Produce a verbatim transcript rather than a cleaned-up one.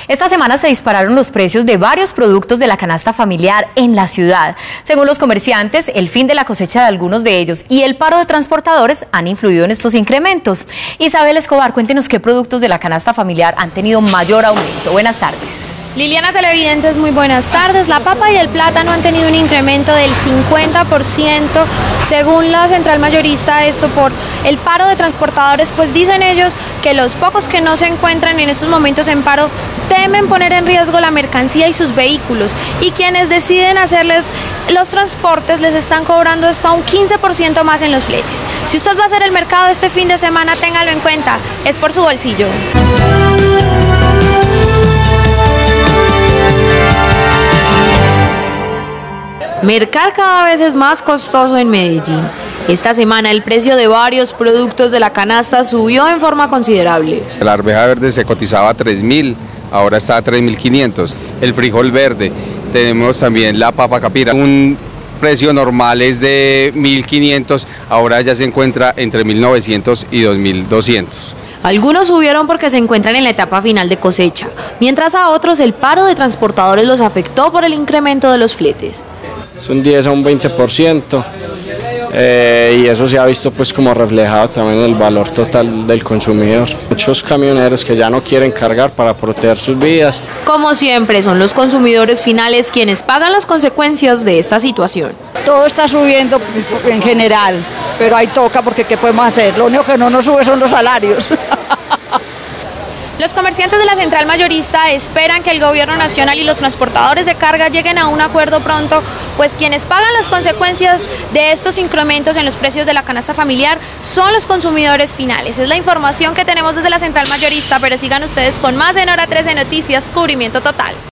Esta semana se dispararon los precios de varios productos de la canasta familiar en la ciudad. Según los comerciantes, el fin de la cosecha de algunos de ellos y el paro de transportadores han influido en estos incrementos. Isabel Escobar, cuéntenos qué productos de la canasta familiar han tenido mayor aumento. Buenas tardes. Liliana, televidentes, muy buenas tardes. La papa y el plátano han tenido un incremento del cincuenta por ciento según la central mayorista, esto por el paro de transportadores, pues dicen ellos que los pocos que no se encuentran en estos momentos en paro temen poner en riesgo la mercancía y sus vehículos, y quienes deciden hacerles los transportes les están cobrando hasta un quince por ciento más en los fletes. Si usted va a hacer el mercado este fin de semana, téngalo en cuenta, es por su bolsillo. Mercar cada vez es más costoso en Medellín. Esta semana el precio de varios productos de la canasta subió en forma considerable. La arveja verde se cotizaba a tres mil, ahora está a tres mil quinientos. El frijol verde, tenemos también la papa capira. Un precio normal es de mil quinientos, ahora ya se encuentra entre mil novecientos y dos mil doscientos. Algunos subieron porque se encuentran en la etapa final de cosecha, mientras a otros el paro de transportadores los afectó por el incremento de los fletes. Es un diez a un veinte por ciento eh, y eso se ha visto pues como reflejado también en el valor total del consumidor. Muchos camioneros que ya no quieren cargar para proteger sus vidas. Como siempre, son los consumidores finales quienes pagan las consecuencias de esta situación. Todo está subiendo en general, pero ahí toca porque ¿qué podemos hacer? Lo único que no nos sube son los salarios. Los comerciantes de la central mayorista esperan que el gobierno nacional y los transportadores de carga lleguen a un acuerdo pronto, pues quienes pagan las consecuencias de estos incrementos en los precios de la canasta familiar son los consumidores finales. Es la información que tenemos desde la central mayorista, pero sigan ustedes con más en Hora trece Noticias, cubrimiento total.